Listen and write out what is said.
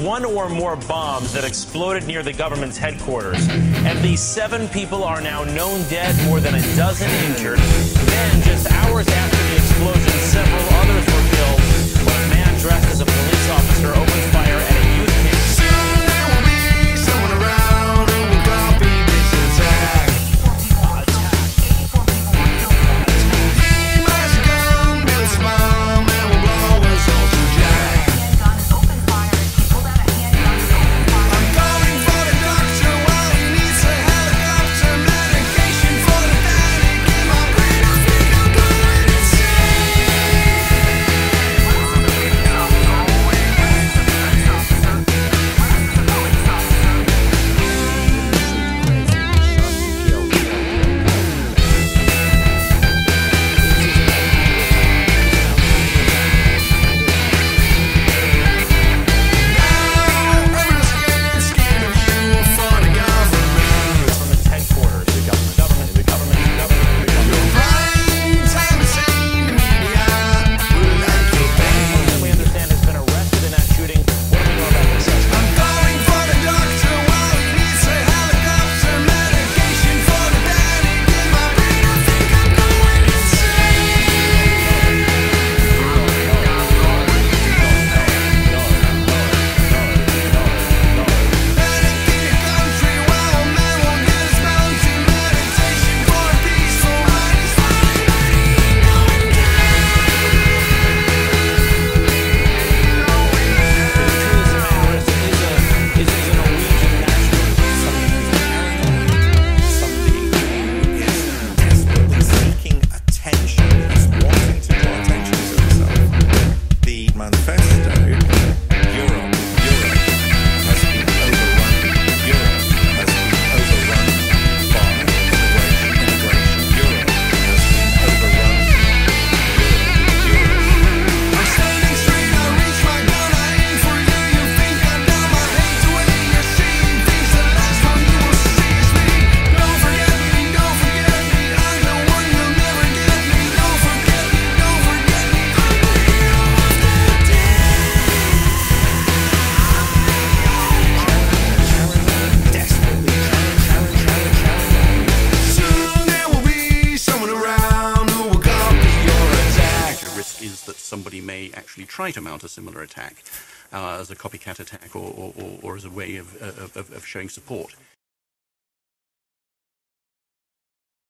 one or more bombs that exploded near the government's headquarters. At least 7 people are now known dead, more than a dozen injured. Then, just hours after the explosion, several others were killed when a man dressed as a police officer opened fire at a youth camp. Soon there will be someone around who will copy this attack. He must come, build a bomb, and will blow us all to jack. I'm calling for the doctor while he needs a helicopter. Medication for the panic in my brain. I think I'm going insane. Scared of you, a funny government. From its headquarters, the government. Prime time insane media will like your pain. We understand has been arrested in that shooting. What do we know about the suspect? I'm calling for the doctor while he needs a helicopter. Medication for the panic in my brain. I think I'm going insane. Panic in your country while a man won't get his bounty. Meditation for a peaceful mind. He's finally going Desperately seeking attention, he's wanting to draw attention to himself. The manifesto, Europe has been overrun. Europe has been overrun by immigration. Europe has been overrun. Europe. I'm standing straight, I reach my gun, I aim for you. You think I'm dumb, I hate the way you're seeing things. The last one you will see is me. Don't forget me, don't forget me. I'm the one you'll never get me. Don't forget me, don't forget me. I'm Leo of the dead. Soon there will be someone around who will copy your attack. The risk is that somebody may actually try to mount a similar attack as a copycat attack or as a way of showing support.